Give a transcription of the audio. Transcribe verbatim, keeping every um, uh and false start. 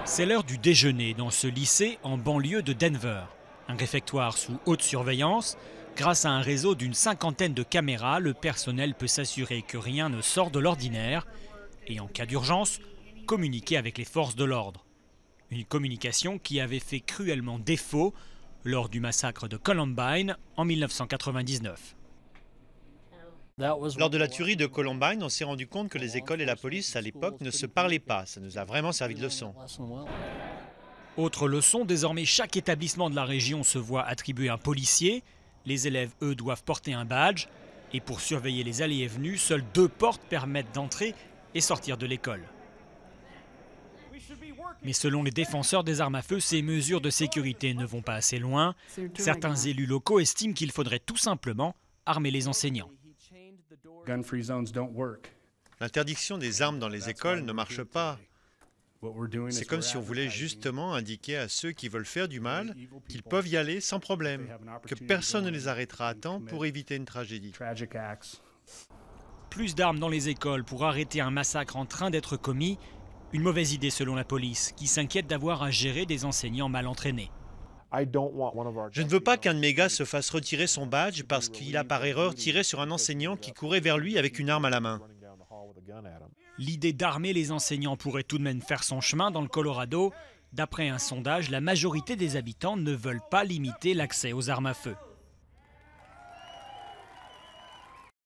C'est l'heure du déjeuner dans ce lycée en banlieue de Denver. Un réfectoire sous haute surveillance. Grâce à un réseau d'une cinquantaine de caméras, le personnel peut s'assurer que rien ne sort de l'ordinaire et en cas d'urgence, communiquer avec les forces de l'ordre. Une communication qui avait fait cruellement défaut lors du massacre de Columbine en mille neuf cent quatre-vingt-dix-neuf. Lors de la tuerie de Columbine, on s'est rendu compte que les écoles et la police à l'époque ne se parlaient pas. Ça nous a vraiment servi de leçon. Autre leçon, désormais chaque établissement de la région se voit attribuer un policier. Les élèves, eux, doivent porter un badge. Et pour surveiller les allées et venues, seules deux portes permettent d'entrer et sortir de l'école. Mais selon les défenseurs des armes à feu, ces mesures de sécurité ne vont pas assez loin. Certains élus locaux estiment qu'il faudrait tout simplement armer les enseignants. L'interdiction des armes dans les écoles ne marche pas. C'est comme si on voulait justement indiquer à ceux qui veulent faire du mal qu'ils peuvent y aller sans problème, que personne ne les arrêtera à temps pour éviter une tragédie. Plus d'armes dans les écoles pour arrêter un massacre en train d'être commis, une mauvaise idée selon la police, qui s'inquiète d'avoir à gérer des enseignants mal entraînés. Je ne veux pas qu'un de mes gars se fasse retirer son badge parce qu'il a par erreur tiré sur un enseignant qui courait vers lui avec une arme à la main. L'idée d'armer les enseignants pourrait tout de même faire son chemin dans le Colorado. D'après un sondage, la majorité des habitants ne veulent pas limiter l'accès aux armes à feu.